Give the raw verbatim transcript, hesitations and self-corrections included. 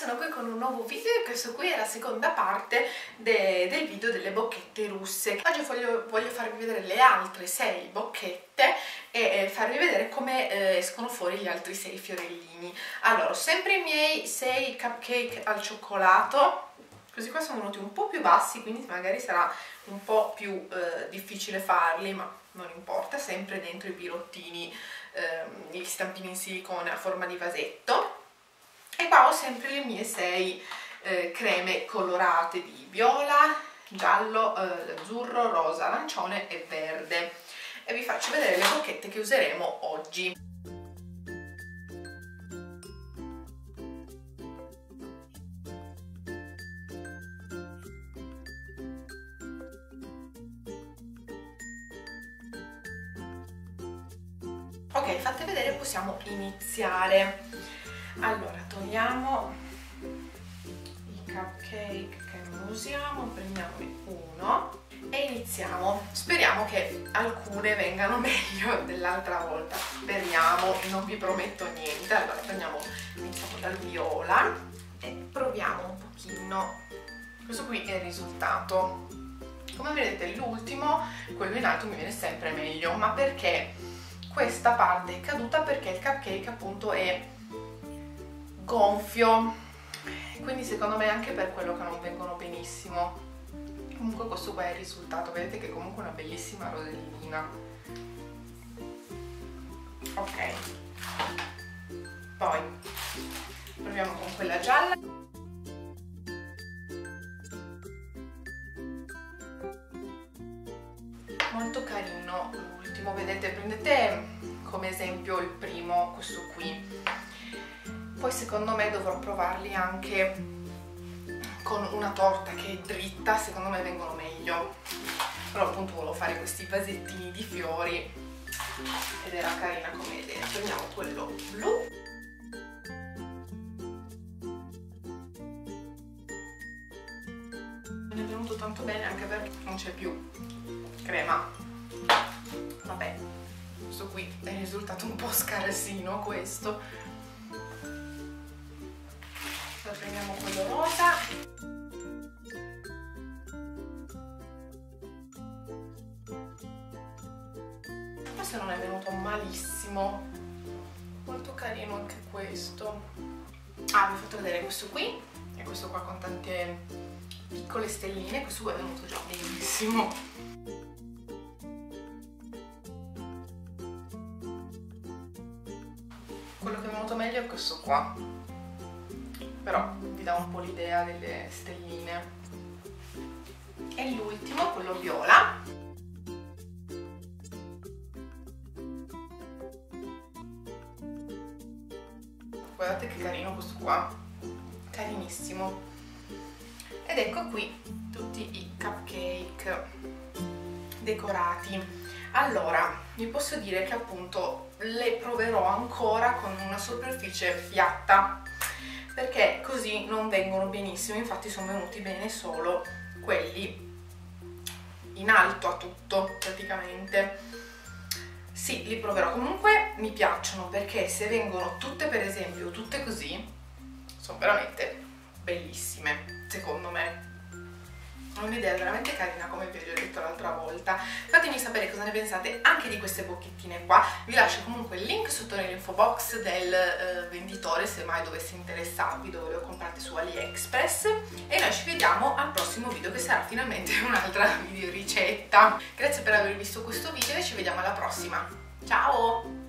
sono qui con un nuovo video e questo qui è la seconda parte de del video delle bocchette russe. Oggi voglio, voglio farvi vedere le altre sei bocchette e eh, farvi vedere come eh, escono fuori gli altri sei fiorellini. Allora, sempre i miei sei cupcake al cioccolato. Questi qua sono venuti un po' più bassi, quindi magari sarà un po' più eh, difficile farli, ma non importa, sempre dentro i birottini, ehm, gli stampini in silicone a forma di vasetto. E qua ho sempre le mie sei eh, creme colorate di viola, giallo, eh, azzurro, rosa, arancione e verde. E vi faccio vedere le bocchette che useremo oggi. Ok, fatte vedere, possiamo iniziare. Allora, togliamo i cupcake che non usiamo, prendiamone uno e iniziamo. Speriamo che alcune vengano meglio dell'altra volta, speriamo, non vi prometto niente. Allora, prendiamo, iniziamo dal viola e proviamo un pochino. Questo qui è il risultato. Come vedete, l'ultimo, quello in alto, mi viene sempre meglio, ma perché questa parte è caduta? Perché il cupcake appunto è gonfio, quindi secondo me è anche per quello che non vengono benissimo. Comunque questo qua è il risultato, vedete che comunque è una bellissima rosellina. Ok, poi proviamo con quella gialla. Molto carino l'ultimo, vedete, prendete come esempio il primo, questo qui. Poi secondo me dovrò provarli anche con una torta che è dritta, secondo me vengono meglio. Però appunto volevo fare questi vasettini di fiori ed era carina come idea. Prendiamo quello blu. Mi è venuto tanto bene anche perché non c'è più crema. Vabbè, questo qui è il risultato un po' scarsino questo. Prendiamo quello rosa. Questo non è venuto malissimo, molto carino anche questo. Ah, vi ho fatto vedere questo qui e questo qua con tante piccole stelline. Questo qua è venuto già benissimo. Quello che è venuto meglio è questo qua, però vi dà un po' l'idea delle stelline. E l'ultimo, quello viola. Guardate che carino questo qua, carinissimo. Ed ecco qui tutti i cupcake decorati. Allora, vi posso dire che appunto le proverò ancora con una superficie piatta, perché così non vengono benissimo. Infatti sono venuti bene solo quelli in alto a tutto praticamente. Sì, li proverò. Comunque mi piacciono, perché se vengono tutte, per esempio, tutte così, sono veramente bellissime, secondo me. È un'idea veramente carina, come vi ho detto l'altra volta. Fatemi sapere cosa ne pensate anche di queste bocchettine qua. Vi lascio comunque il link sotto nell'info box del eh, venditore, se mai dovesse interessarvi, dove le ho comprate su AliExpress. E noi ci vediamo al prossimo video, che sarà finalmente un'altra video ricetta. Grazie per aver visto questo video e ci vediamo alla prossima. Ciao!